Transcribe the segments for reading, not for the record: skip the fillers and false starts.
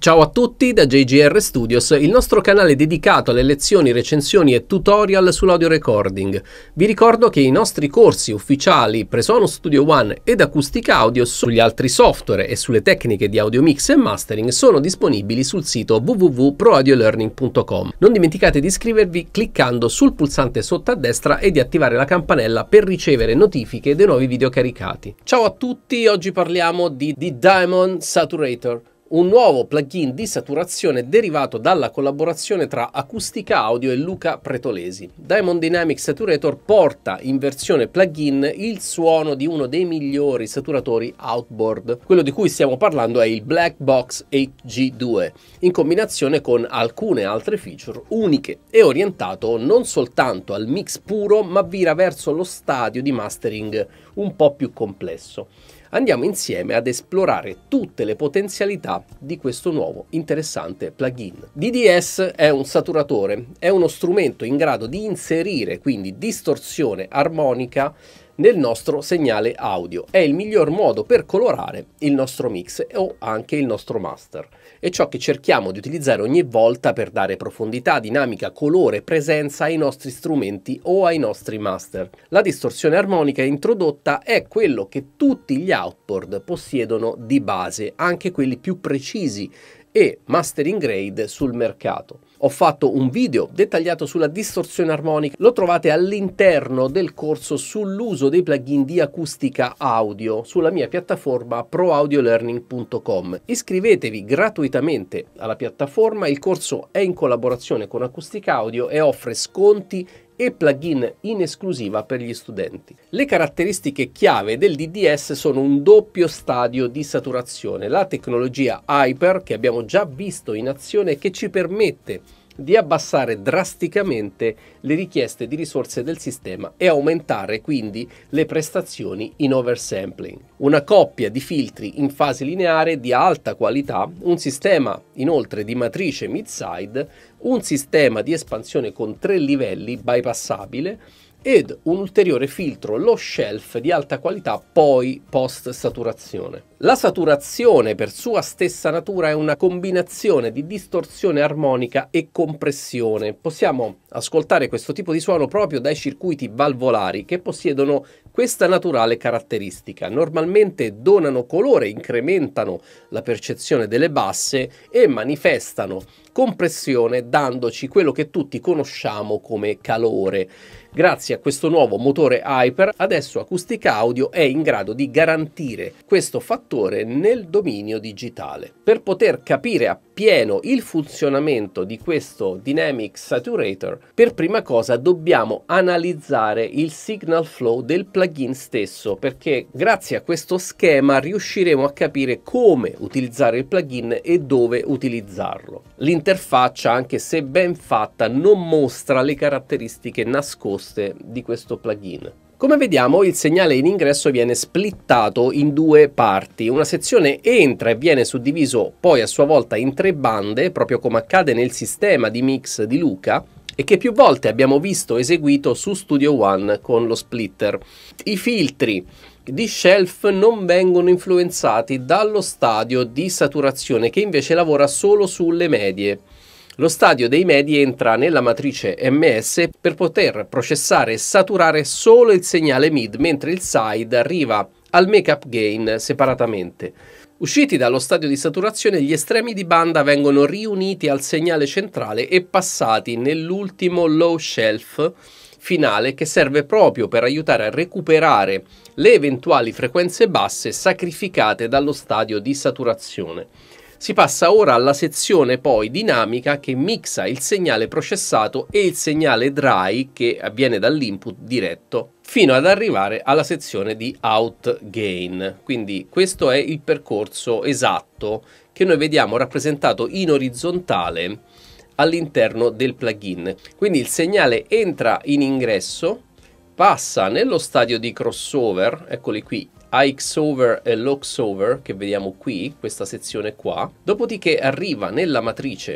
Ciao a tutti da JGR Studios, il nostro canale dedicato alle lezioni, recensioni e tutorial sull'audio recording. Vi ricordo che i nostri corsi ufficiali Presonus Studio One ed Acoustic Audio sugli altri software e sulle tecniche di audio mix e mastering sono disponibili sul sito www.proaudiolearning.com. Non dimenticate di iscrivervi cliccando sul pulsante sotto a destra e di attivare la campanella per ricevere notifiche dei nuovi video caricati. Ciao a tutti, oggi parliamo di Diamond Saturator, un nuovo plugin di saturazione derivato dalla collaborazione tra Acoustic Audio e Luca Pretolesi. Diamond Dynamic Saturator porta in versione plugin il suono di uno dei migliori saturatori outboard. Quello di cui stiamo parlando è il Black Box HG2, in combinazione con alcune altre feature uniche e orientato non soltanto al mix puro, ma vira verso lo stadio di mastering un po' più complesso. Andiamo insieme ad esplorare tutte le potenzialità di questo nuovo interessante plugin. DDS è un saturatore, è uno strumento in grado di inserire quindi distorsione armonica nel nostro segnale audio. È il miglior modo per colorare il nostro mix o anche il nostro master. È ciò che cerchiamo di utilizzare ogni volta per dare profondità, dinamica, colore, presenza ai nostri strumenti o ai nostri master. La distorsione armonica introdotta è quello che tutti gli outboard possiedono di base, anche quelli più precisi e mastering grade sul mercato. Ho fatto un video dettagliato sulla distorsione armonica, lo trovate all'interno del corso sull'uso dei plugin di acustica audio sulla mia piattaforma proaudiolearning.com. Iscrivetevi gratuitamente alla piattaforma, il corso è in collaborazione con Acoustic Audio e offre sconti e plugin in esclusiva per gli studenti. Le caratteristiche chiave del DDS sono un doppio stadio di saturazione, la tecnologia Hyper che abbiamo già visto in azione che ci permette di abbassare drasticamente le richieste di risorse del sistema e aumentare quindi le prestazioni in oversampling. Una coppia di filtri in fase lineare di alta qualità, un sistema inoltre di matrice mid-side, un sistema di espansione con 3 livelli bypassabile ed un ulteriore filtro low shelf di alta qualità poi post saturazione. La saturazione per sua stessa natura è una combinazione di distorsione armonica e compressione. Possiamo ascoltare questo tipo di suono proprio dai circuiti valvolari che possiedono questa naturale caratteristica. Normalmente donano colore, incrementano la percezione delle basse e manifestano compressione dandoci quello che tutti conosciamo come calore. Grazie a questo nuovo motore Hyper, adesso Acoustic Audio è in grado di garantire questo fattore nel dominio digitale. Per poter capire appieno il funzionamento di questo Dynamic Saturator, per prima cosa dobbiamo analizzare il signal flow del plugin stesso, perché grazie a questo schema riusciremo a capire come utilizzare il plugin e dove utilizzarlo. L'interfaccia, anche se ben fatta, non mostra le caratteristiche nascoste di questo plugin. Come vediamo, il segnale in ingresso viene splittato in 2 parti. Una sezione entra e viene suddiviso poi a sua volta in 3 bande, proprio come accade nel sistema di mix di Luca, e che più volte abbiamo visto eseguito su Studio One con lo splitter. I filtri di shelf non vengono influenzati dallo stadio di saturazione, che invece lavora solo sulle medie. Lo stadio dei medi entra nella matrice MS per poter processare e saturare solo il segnale mid, mentre il side arriva al make-up gain separatamente. Usciti dallo stadio di saturazione, gli estremi di banda vengono riuniti al segnale centrale e passati nell'ultimo low shelf finale, che serve proprio per aiutare a recuperare le eventuali frequenze basse sacrificate dallo stadio di saturazione. Si passa ora alla sezione poi dinamica che mixa il segnale processato e il segnale dry che avviene dall'input diretto fino ad arrivare alla sezione di out gain. Quindi questo è il percorso esatto che noi vediamo rappresentato in orizzontale all'interno del plugin. Quindi il segnale entra in ingresso, passa nello stadio di crossover, eccoli qui, AX-over e LOX-over che vediamo qui, questa sezione qua, dopodiché arriva nella matrice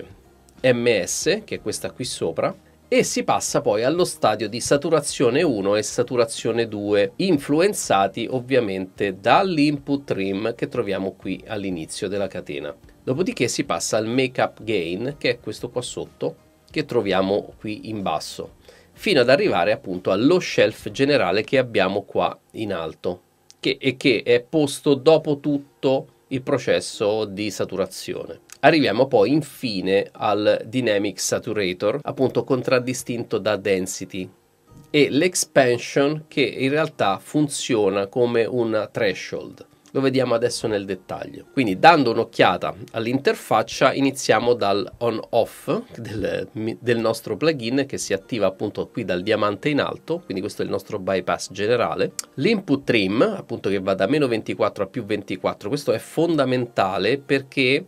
MS, che è questa qui sopra, e si passa poi allo stadio di saturazione 1 e saturazione 2, influenzati ovviamente dall'input trim che troviamo qui all'inizio della catena. Dopodiché si passa al Makeup Gain, che è questo qua sotto, che troviamo qui in basso, fino ad arrivare appunto allo shelf generale che abbiamo qua in alto, che è posto dopo tutto il processo di saturazione. Arriviamo poi infine al Dynamic Saturator, appunto contraddistinto da Density, e l'Expansion, che in realtà funziona come un threshold. Lo vediamo adesso nel dettaglio. Quindi, dando un'occhiata all'interfaccia, iniziamo dal on-off del nostro plugin, che si attiva appunto qui dal diamante in alto, quindi questo è il nostro bypass generale. L'input trim, appunto, che va da meno 24 a più 24, questo è fondamentale perché,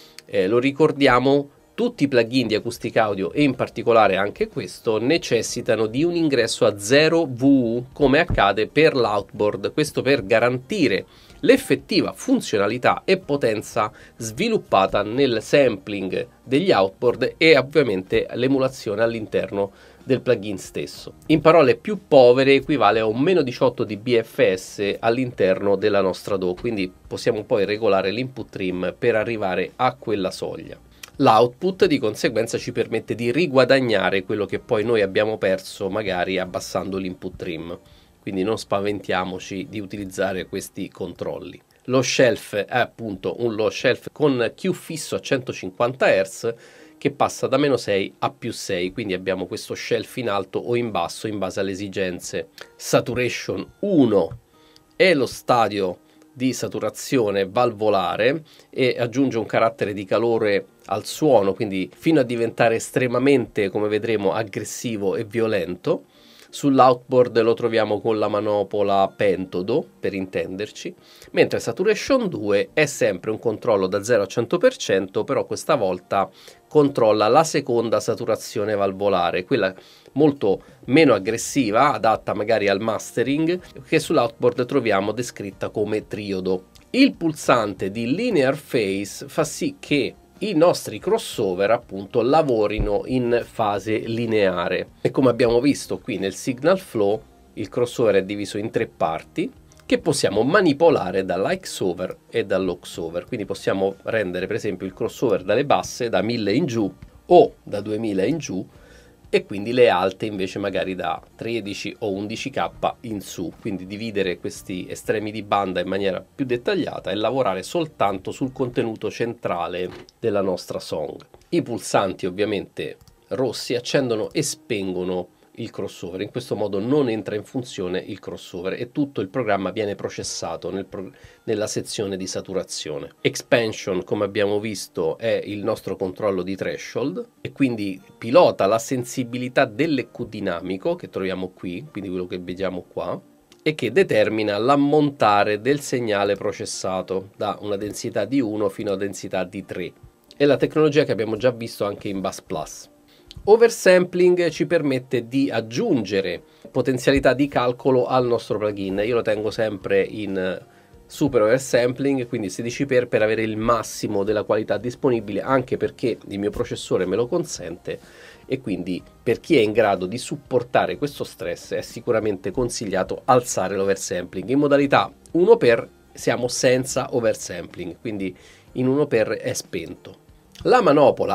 lo ricordiamo, tutti i plugin di acustica audio, e in particolare anche questo, necessitano di un ingresso a 0 VU, come accade per l'outboard. Questo per garantire l'effettiva funzionalità e potenza sviluppata nel sampling degli outboard e ovviamente l'emulazione all'interno del plugin stesso. In parole più povere, equivale a un meno 18 di BFS all'interno della nostra DAW, quindi possiamo poi regolare l'input trim per arrivare a quella soglia. L'output di conseguenza ci permette di riguadagnare quello che poi noi abbiamo perso magari abbassando l'input trim, quindi non spaventiamoci di utilizzare questi controlli. Lo shelf è appunto un low shelf con Q fisso a 150 Hz che passa da meno 6 a più 6, quindi abbiamo questo shelf in alto o in basso in base alle esigenze. Saturation 1 è lo stadio di saturazione valvolare e aggiunge un carattere di calore al suono, quindi fino a diventare estremamente, come vedremo, aggressivo e violento. Sull'outboard lo troviamo con la manopola pentodo, per intenderci, mentre Saturation 2 è sempre un controllo da 0 a 100%, però questa volta controlla la seconda saturazione valvolare, quella molto meno aggressiva, adatta magari al mastering, che sull'outboard troviamo descritta come triodo. Il pulsante di linear phase fa sì che i nostri crossover appunto lavorino in fase lineare, e come abbiamo visto qui nel signal flow il crossover è diviso in 3 parti che possiamo manipolare dall'X-over e dall'Aux-over, quindi possiamo rendere per esempio il crossover dalle basse da 1000 in giù o da 2000 in giù, e quindi le alte invece magari da 13 o 11K in su, quindi dividere questi estremi di banda in maniera più dettagliata e lavorare soltanto sul contenuto centrale della nostra song. I pulsanti ovviamente rossi accendono e spengono il crossover, in questo modo non entra in funzione il crossover e tutto il programma viene processato nella sezione di saturazione. Expansion, come abbiamo visto, è il nostro controllo di threshold e quindi pilota la sensibilità dell'EQ dinamico che troviamo qui, quindi quello che vediamo qua, e che determina l'ammontare del segnale processato da una densità di 1 fino a densità di 3. È la tecnologia che abbiamo già visto anche in Bass Plus. Oversampling ci permette di aggiungere potenzialità di calcolo al nostro plugin. Io lo tengo sempre in super oversampling, quindi 16x per avere il massimo della qualità disponibile, anche perché il mio processore me lo consente, e quindi per chi è in grado di supportare questo stress è sicuramente consigliato alzare l'oversampling. In modalità 1x siamo senza oversampling, quindi in 1x è spento. La manopola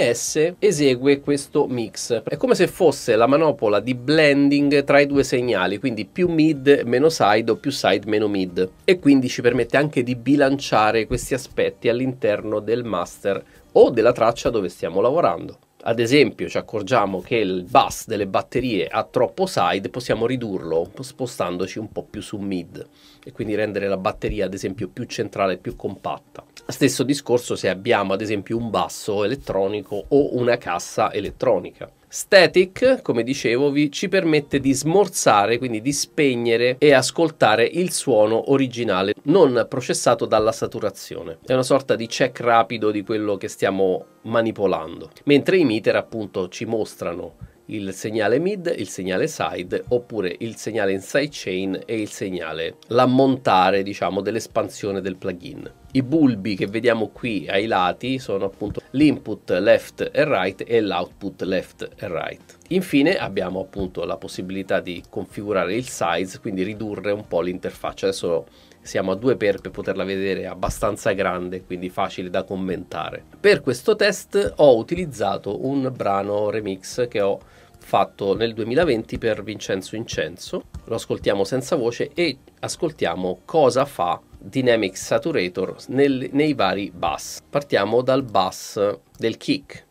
MS esegue questo mix, è come se fosse la manopola di blending tra i due segnali, quindi più mid meno side o più side meno mid, e quindi ci permette anche di bilanciare questi aspetti all'interno del master o della traccia dove stiamo lavorando. Ad esempio ci accorgiamo che il bus delle batterie ha troppo side, possiamo ridurlo spostandoci un po' più su mid e quindi rendere la batteria ad esempio più centrale, più compatta. Stesso discorso se abbiamo ad esempio un basso elettronico o una cassa elettronica. Static, come dicevo, ci permette di smorzare, quindi di spegnere e ascoltare il suono originale non processato dalla saturazione. È una sorta di check rapido di quello che stiamo manipolando. Mentre i meter appunto ci mostrano il segnale mid, il segnale side, oppure il segnale in sidechain e il segnale, l'ammontare diciamo dell'espansione del plugin. I bulbi che vediamo qui ai lati sono appunto l'input left e right e l'output left e right. Infine abbiamo appunto la possibilità di configurare il size, quindi ridurre un po' l'interfaccia. Adesso siamo a 2 per poterla vedere abbastanza grande, quindi facile da commentare. Per questo test ho utilizzato un brano remix che ho fatto nel 2020 per Vincenzo Incenso. Lo ascoltiamo senza voce e ascoltiamo cosa fa Dynamic Saturator nei vari bass. Partiamo dal bass del kick.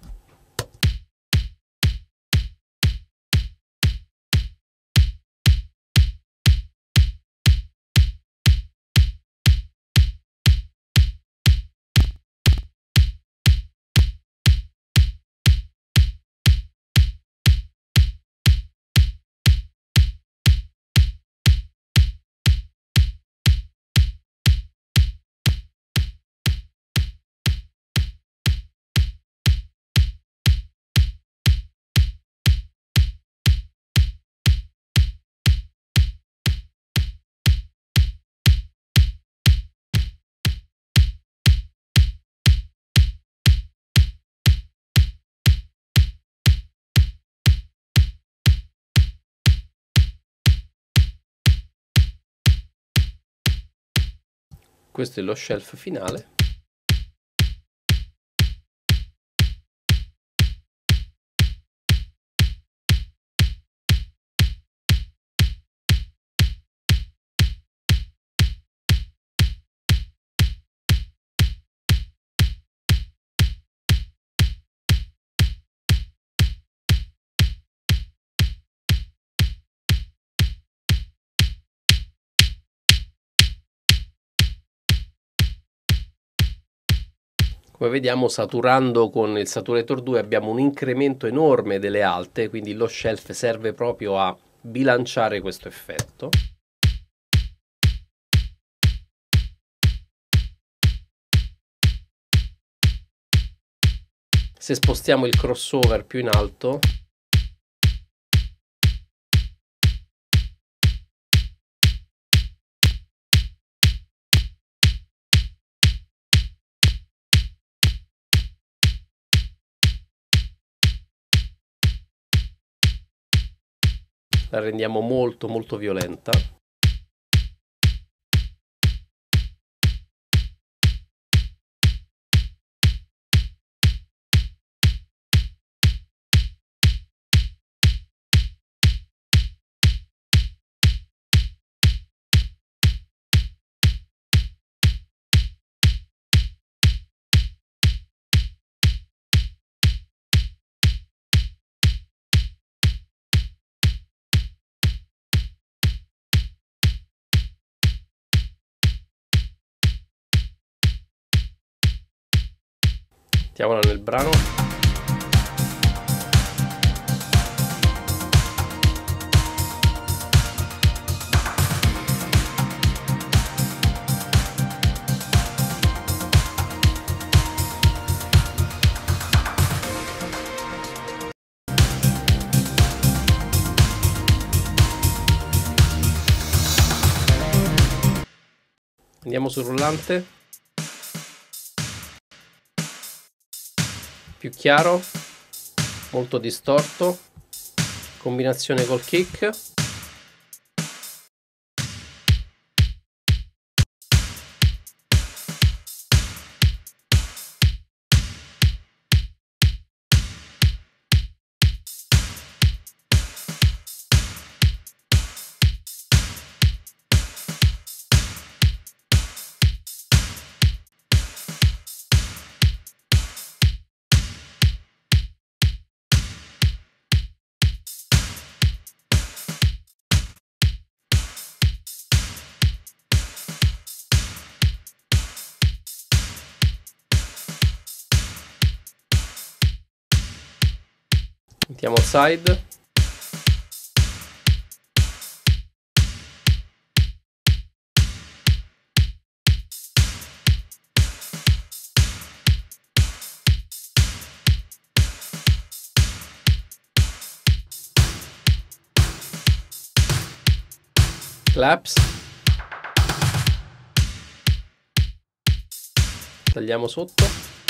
Questo è lo shelf finale. Come vediamo, saturando con il Saturator 2 abbiamo un incremento enorme delle alte, quindi lo shelf serve proprio a bilanciare questo effetto. Se spostiamo il crossover più in alto, la rendiamo molto molto violenta. Mettiamola nel brano. Andiamo sul rullante. Più chiaro, molto distorto, combinazione col kick. Mettiamo side. Claps. Tagliamo sotto.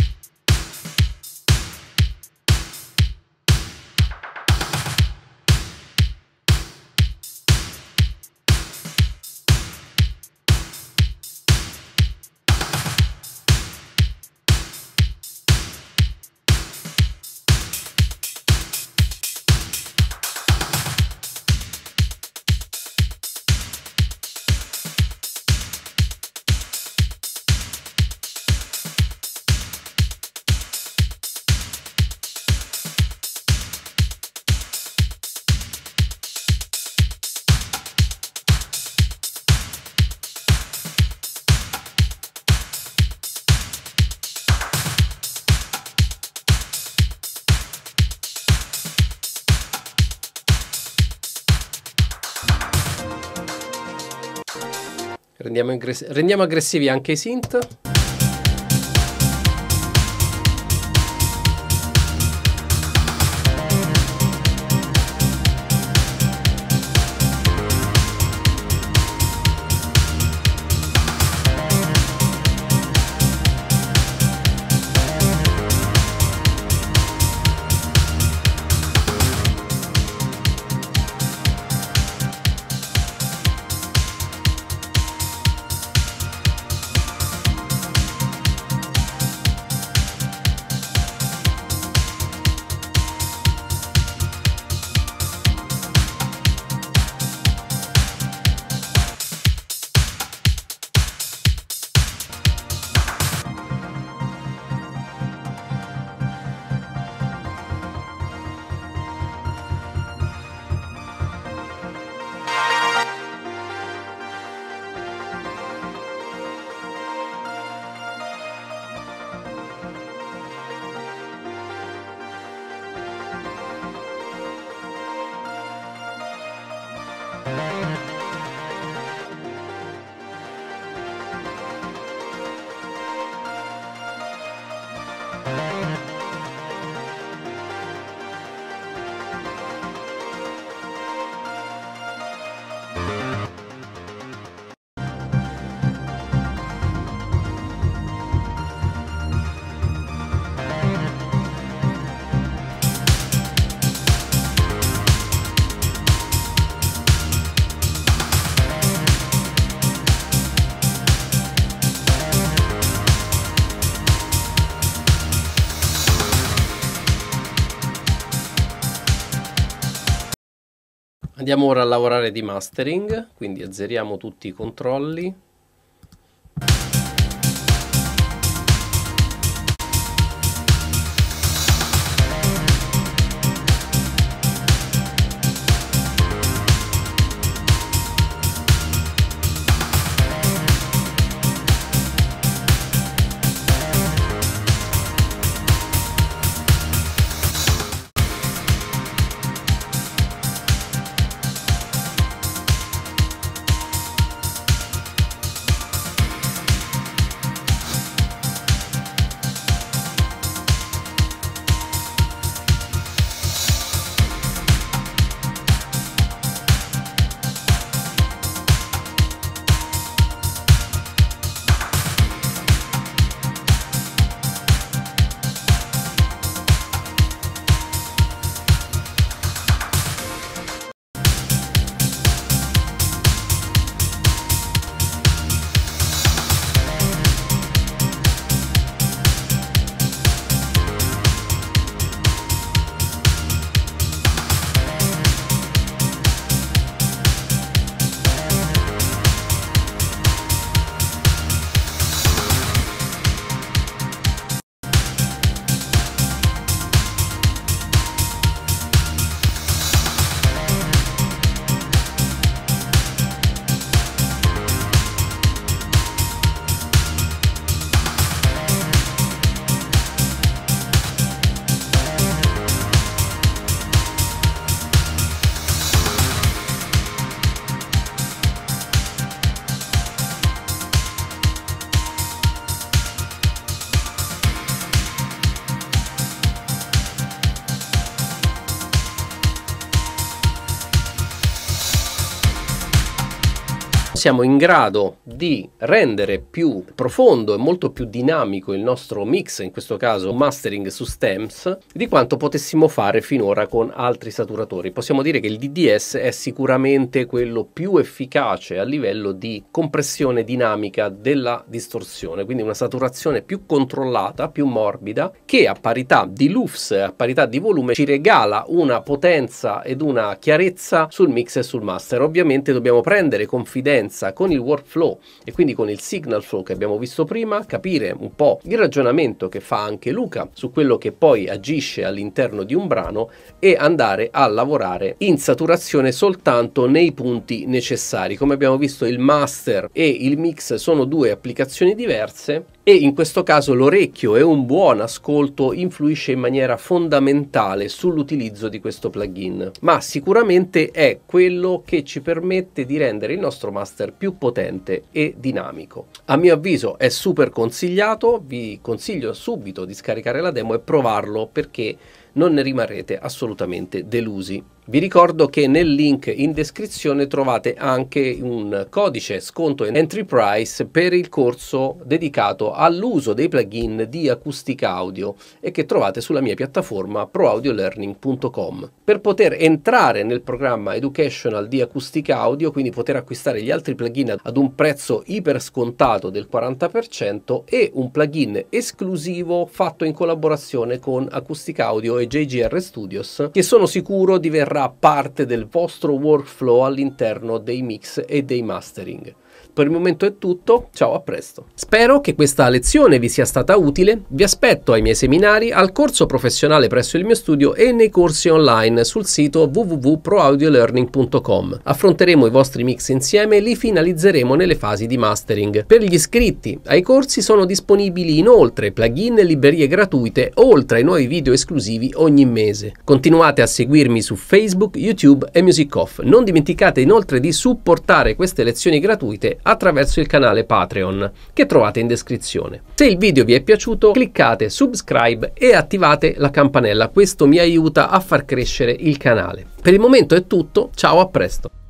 Rendiamo aggressivi anche i synth. Andiamo ora a lavorare di mastering, quindi azzeriamo tutti i controlli. siamo in grado di rendere più profondo e molto più dinamico il nostro mix, in questo caso mastering su stems, di quanto potessimo fare finora con altri saturatori. Possiamo dire che il DDS è sicuramente quello più efficace a livello di compressione dinamica della distorsione, quindi una saturazione più controllata, più morbida, che a parità di loops, a parità di volume, ci regala una potenza ed una chiarezza sul mix e sul master. Ovviamente dobbiamo prendere confidenza con il workflow e quindi con il signal flow che abbiamo visto prima, capire un po' il ragionamento che fa anche Luca su quello che poi agisce all'interno di un brano e andare a lavorare in saturazione soltanto nei punti necessari. Come abbiamo visto, il master e il mix sono due applicazioni diverse e in questo caso l'orecchio e un buon ascolto influisce in maniera fondamentale sull'utilizzo di questo plugin, ma sicuramente è quello che ci permette di rendere il nostro master più potente e dinamico. A mio avviso è super consigliato, vi consiglio subito di scaricare la demo e provarlo perché non ne rimarrete assolutamente delusi. Vi ricordo che nel link in descrizione trovate anche un codice sconto entry price per il corso dedicato all'uso dei plugin di acustica audio e che trovate sulla mia piattaforma proaudiolearning.com. Per poter entrare nel programma educational di acustica audio, quindi poter acquistare gli altri plugin ad un prezzo iper scontato del 40% e un plugin esclusivo fatto in collaborazione con Acustica Audio e JGR Studios, che sono sicuro diverrà parte del vostro workflow all'interno dei mix e dei mastering. Per il momento è tutto, ciao, a presto. Spero che questa lezione vi sia stata utile, vi aspetto ai miei seminari, al corso professionale presso il mio studio e nei corsi online sul sito www.proaudiolearning.com. Affronteremo i vostri mix insieme e li finalizzeremo nelle fasi di mastering. Per gli iscritti ai corsi sono disponibili inoltre plugin e librerie gratuite, oltre ai nuovi video esclusivi ogni mese. Continuate a seguirmi su Facebook, YouTube e Music Off. Non dimenticate inoltre di supportare queste lezioni gratuite attraverso il canale Patreon che trovate in descrizione. Se il video vi è piaciuto, cliccate subscribe e attivate la campanella, questo mi aiuta a far crescere il canale. Per il momento è tutto, ciao, a presto.